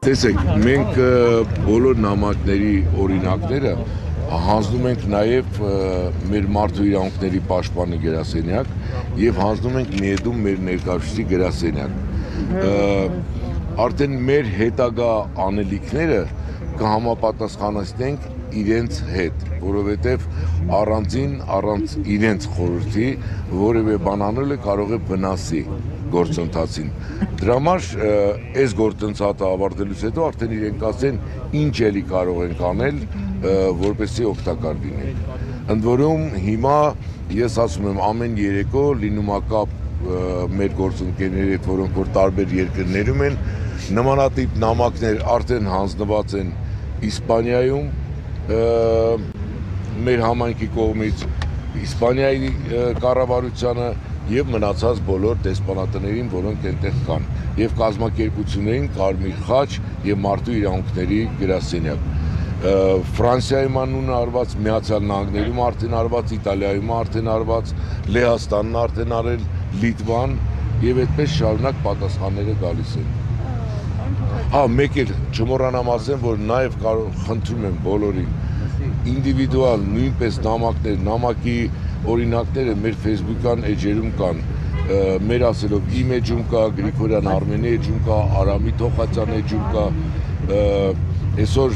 Տեսեք, մենք բոլոր նամակների օրինակները հանձնում ենք նաև մեր մարդու իրավունքների պաշտպանի գրասենյակ եւ հանձնում ենք միեդում մեր ներկայացուցիչի գրասենյակ։ Արդեն մեր հետագա անելիքները կհամապատասխանեցնենք իրենց հետ, որովհետև առանց իրենց խորհրդի որևէ բան անելը կարող է վնասի գործընթացին։ Դրա համար այս գործընթացը ավարտելուց հետո արդեն իրենք ասեն ինչ էլի կարող ենք անել, որպեսզի օգտակար լինենք։ Ընդ որում հիմա ես ասում եմ ամեն երեկո լինում է կապ մեր գործընկերների հետ, որոնք որ տարբեր երկրներում են, նմանատիպ նամակներ արդեն հանձնված են Իսպանիայում, մեր համայնքի կողմից, Իսպանիայի կառավարությանը եւ մնացած բոլոր դեսպանատներին, որոնք այնտեղ կան, եւ կազմակերպություններին Կարմիր խաչ եւ մարդու իրավունքների գրասենյակ։ Ֆրանսիայում անունը արված, Միացյալ Նահանգներում արդեն արված, Իտալիայում արդեն արված, Լեհաստանն արդեն արել, Լիտվան եւ այդպես շարունակ պատասխանները գալիս են։ Մեկ էլ չմոռանամ ասեմ, որ նաեւ խնդրում եմ բոլորին ինդիվիդուալ նույնպես նամակներ, նամակի օրինակները մեր Facebook-ան էջերում կան, մեր ասելով իմ էջում կա, Գրիգորյան Արմենի էջում կա, Արամի Թոխացյան էջում կա, այսօր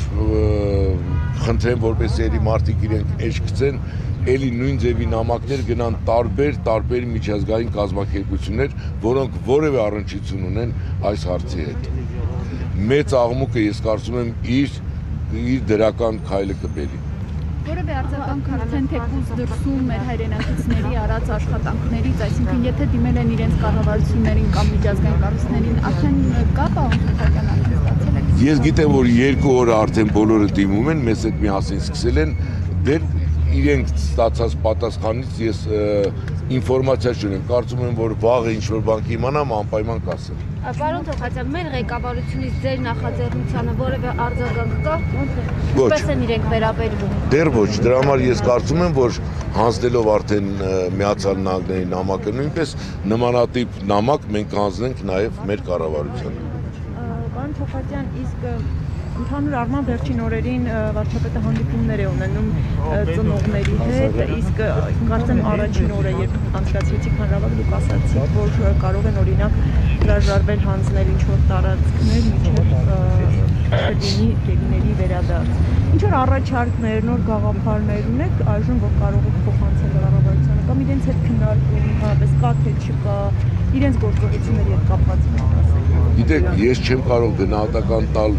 խնդրեմ, որպեսզի էլի մարդիկ իրենք էջ գցեն, էլի նույն ձևի նամակներ գնան տարբեր միջազգային կազմակերպություններ, որոնք որևէ առնչություն ունեն այս հարցի հետ։ Մեծ աղմուկը ես կարծում եմ իր դրական քայլը կբերի։ Որևէ արձագանք արդեն թեկուզ դրսում մեր հայրենակիցների արած աշխատանքներից, այսինքն եթե դիմել են իրենց կառավարություններին կամ միջազգային կառույցներին, արդեն կա պարոն Թոխացյան ստացել եք։ Ես գիտեմ, որ 2 օր արդեն բոլորը դիմում են, մեզ հետ միասին սկսել են, դեռ իրենք ստացած պատասխանից ես ինֆորմացիա չունեմ, կարծում եմ, որ վաղը ինչ-որ բան կիմանամ, անպայման կասեմ։ Պարոն Թոխացյան, մեր ղեկավարությունից ձեր նախաձեռնությանը որևէ արձագանք կա, Ոչ, ինչպես են իրենք վերաբերվում։ Դեռ ոչ, դրա համար ես կարծում եմ, որ հանձնելով արդեն Միացյալ Նահանգների նամակը նույնպես նմանատիպ նամակ մենք հանձնենք նաև մեր կառավարությանը։ Պարոն Թոխացյան, իսկ ընդհանուր առմամբ վերջին օրերին վարչապետը հանդիպումներ է ունենում ծնողների հետ, իսկ կարծեմ առաջին օրը, երբ անցկացրեցիք հանրավակ, դուք ասացիք, որ կարող են օրինակ հրաժարվել հանձնել ինչ-որ տարածքներ մինչև գերիների վերադարձ։ Ինչ-որ առաջարկներ, նոր գաղափարներ ունեք այժմ, որ կարող եք փոխանցել կառավարությանը կամ իրենց հետ քննարկում, հավես կա թե չկա, իրենց գործողությունների հետ կապված ասեք։ Գիտեք, ես չեմ կարող գնահատական տալ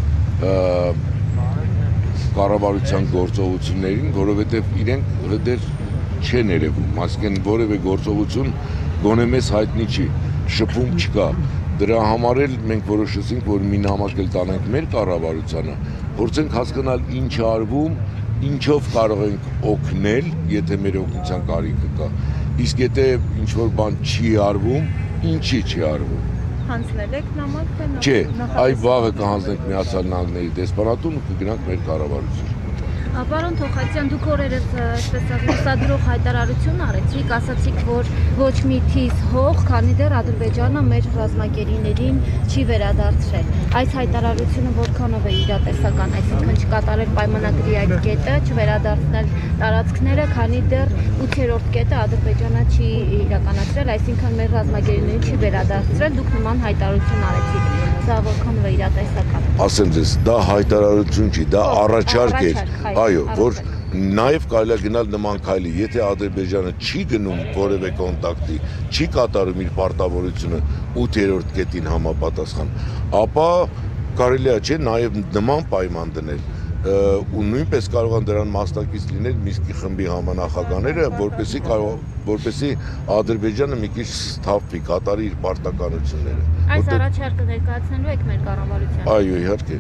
կառավարության գործողություններին, որովհետև իրենք դեռ չեն երևում, այսինքն որևէ գործողություն գոնե մեզ հայտնի չի, շփում չկա։ Դրա համար էլ մենք որոշեցինք, որ մի նամակ էլ տանենք մեր կառավարությանը, փորձենք հասկանալ ինչ է արվում, ինչով կարող ենք օգնել, եթե մեր օգնության կարիքը կա, իսկ եթե ինչ-որ բան չի արվում, ինչի չի արվում։ Հանձնել եք նամակը։ Չէ, այ վաղը կհանձնենք Միացյալ Նահանգների դեսպանատուն ու կգնանք մեր կառավարություն։ Պարոն Թոխացյան, դուք օրերս լուսադրող հայտարարություն արեցիք, ասացիք, որ ոչ մի թիվ հող, քանի դեռ Ադրբեջանը մեր ռազմագերիներին չի վերադարձրել։ Այս հայտարարությունը որքանով է իրատեսական, այսինքն չկատարել պայմանագրի այդ կետը, չվերադարձնել տարածքները, քանի դեռ 8-րդ կետը Ադրբեջանը չի իրականացրել, այսինքն մեր ռազմագերիներին չի վերադարձրել, դուք նման հայտարարություն արեցիք։ Դա որքանով է իրատեսական։ Ասեմ ձեզ, դա հայտարարություն չի, դա առաջարկ էր, այո, որ նաև կարելի է գնալ նման քայլի, եթե Ադրբեջանը չի գնում որևէ կոնտակտի, չի կատարում իր պարտավորությունը 8-րդ կետին համապատասխան, ապա կարելի է չէ նաև նման պայման դնել ու նույնպես կարող են դրան մասնակից լինել Մինսկի խմբի համանախագահները, որպեսզի Ադրբեջանը մի քիչ սթափվի, կատարի իր պարտականությունները։ Այս առաջարկը ներկայացնելու եք մեր կառավարությանը։ Այո, իհարկե։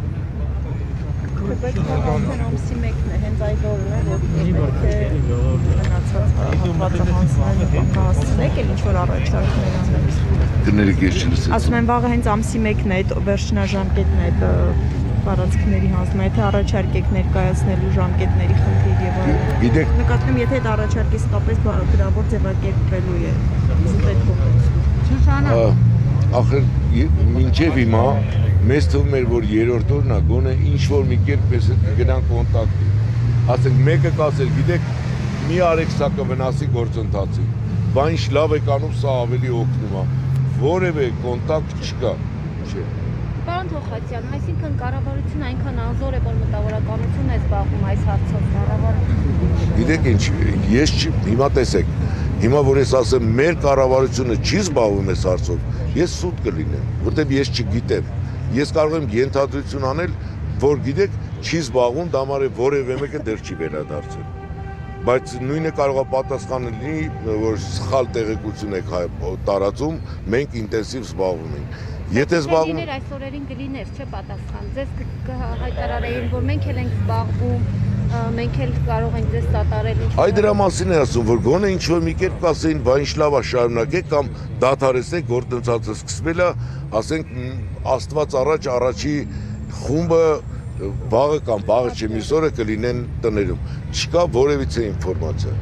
Ամսի մեկն է, հենց այդ օրն է, որ պետք է մնացած հատվածը հանձնել, հասցնեք էլ ինչ-որ առաջարկներ անել։ Կներեք, ես չլսեցի։ Ասում եմ, վաղը հենց ամսի մեկն է, այդ վերջնաժամկետն է տարածքների հանձնում, եթե առաջարկ եք ներկայացնելու ժամկետների խնդիր եւ այլն։ Գիտեք, նկատում եմ, եթե այդ առաջարկը իսկապես գրավոր ձևակերպվելու է, իսկ այդ կողմից։ ախր մինչև հիմա մեզ թվում էր, որ երրորդ օրն է, գոնե ինչ-որ մի կերպ ես կգնան կոնտակտի։ Ասենք մեկը կասեր, գիտեք, մի արեք սա կվնասի գործընթացի, բա ինչ լավ եք անում, սա ավելի օգնում է, որևէ կոնտակտ չկա, չէ։ Պարոն Թոխատյան, այսինքն կառավարությունը այնքան անզոր է, որ մտավորականություն է զբաղվում այս հարցով կառավարությունը։ Գիտեք ինչ, ես հիմա տեսեք, հիմա որ ես ասեմ, մեր կառավարությունը չի զբաղվում այս հարցով, ես սուտ կլինեմ, որտեղ ես չգիտեմ։ Ես կարող եմ ենթադրություն անել, որ գիտեք, չի զբաղվում, դա համար է որևէ մեկը դեռ չի վերադարձել։ Բայց նույնը կարող է պատասխանը լինի, որ սխալ տեղեկություն եք տարածում, մենք ինտենսիվ զբաղվում ենք։ Եթե զբաղվում Կլիներ այս օրերին կլիներ, չէ պատասխան։ Ձեզ կհայտարարեին, որ մենք էլ ենք զբաղվում, մենք էլ կարող ենք ձեզ սատարել։ Այ դրա մասին է ասում, որ գոնե ինչ-որ մի կերպ կասեին, բա ինչ լավ է շարունակեք կամ դադարեցնեք գործընթացը սկսվել է, ասենք Աստված առաջի խումբը վաղը կամ վաղը չէ մյուս օրը կլինեն տներում։ Չկա որևիցե ինֆորմացիա։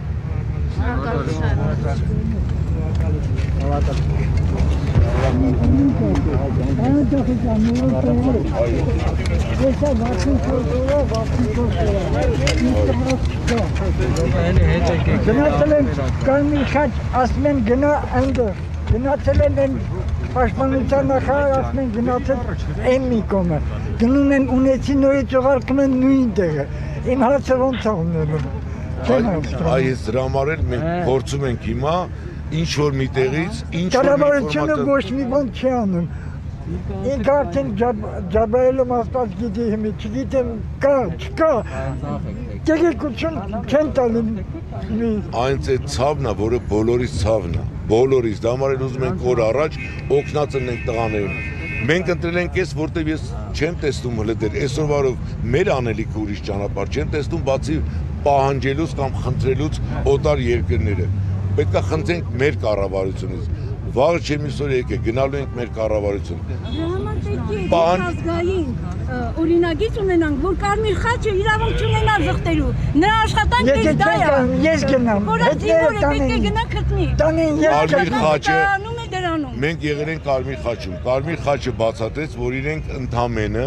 Գնացել են Կարմիր խաչ, ասում են գնա այնտեղ, գնացել են պաշտպանության նախարար, ասում են գնացել այն մի կողմը, գնում են ունեցի նորից ուղարկում են նույն տեղը, իմ հարցը ոնց է ունենում։ Այս դրա համար էլ մենք փորձում ենք հիմա ինչ-որ մի տեղից, կառավարությունը ոչ մի բան չի անում։ Ինքը արդեն Ջաբրայելում Աստված գիտի հիմի, չգիտեմ կա, չկա, տեղեկություն չեն տալին։ Այնց է ցավն է, որը բոլորիս ցավն է, բոլորիս, դա համար էլ ուզում ենք օր առաջ օգնած ենք տղաներին։ Մենք ընտրել ենք ես, որտեղ ես չեմ տեսնում հլը դեր, այսօրվարով մեր անելիքը ուրիշ ճանապարհ չեմ տեսնում, բացի պահանջելուց կամ խնդրելուց օտար երկրները։ Պետք է խնդրենք մեր կառավարությունից։ Վաղը չէ մյուս օր եկեք, գնալու ենք մեր կառավարություն։ Դրա համար պետք է ազգային օրինագիծ ունենանք, որ Կարմիր խաչը իրավունք չունենա զղջելու։ Նրա աշխատանքը դա է։ Ես գնամ, հետները պետք է գնա գտնի։ Տանեն Կարմիր խաչը անում է դրանում։ մենք եղել ենք Կարմիր խաչում։ Կարմիր խաչը բացատրեց, որ իրենք ընդամենը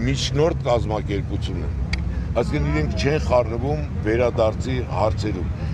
միջնորդ կազմակերպություն են։ Այսինքն իրենք չեն խառնվում վերադարձի հարցերում։